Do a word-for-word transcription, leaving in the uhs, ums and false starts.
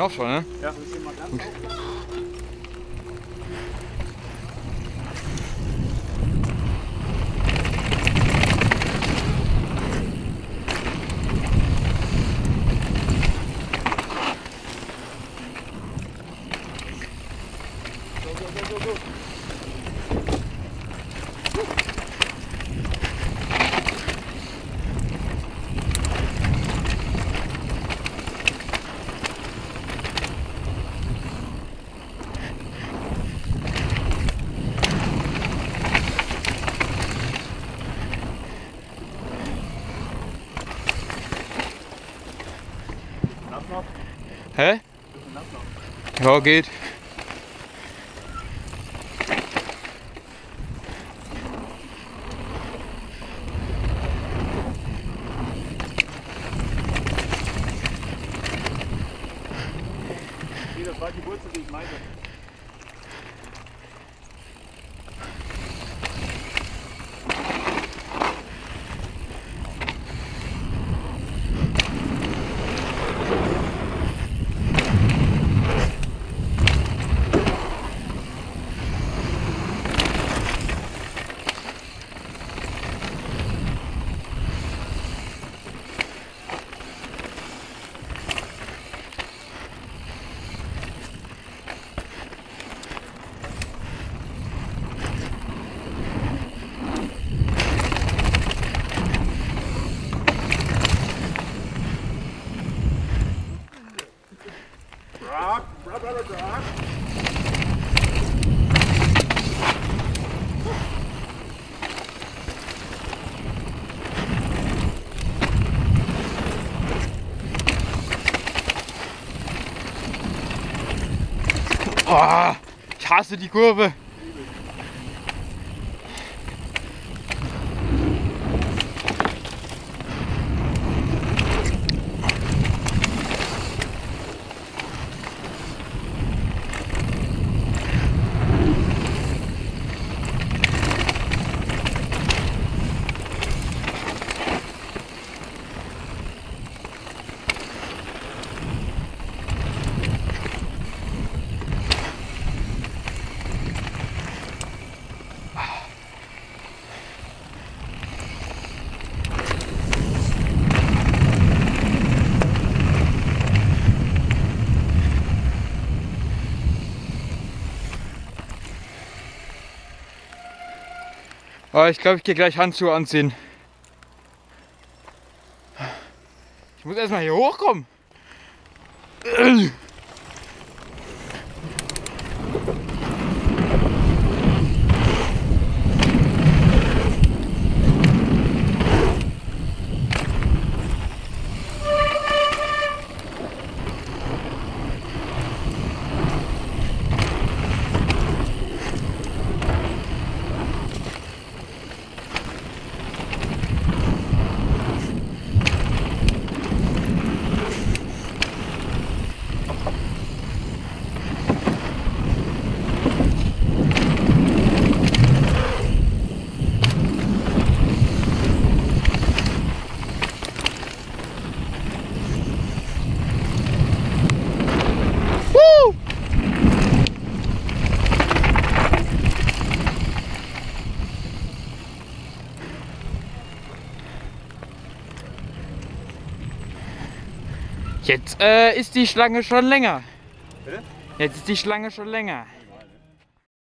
Noch schon, ne? Ja, wir sind mal ganz gut. Go, go, go, go, go. Nass noch? Hä? Bisschen nass noch. Ja, geht. Nee, das war die Wurzel, die ich meinte. Rock, rock, rock, rock. Oh, ich hasse die Kurve. Oh, ich glaube, ich gehe gleich Handschuhe anziehen. Ich muss erstmal hier hochkommen. Jetzt äh, ist die Schlange schon länger. Bitte? Jetzt ist die Schlange schon länger.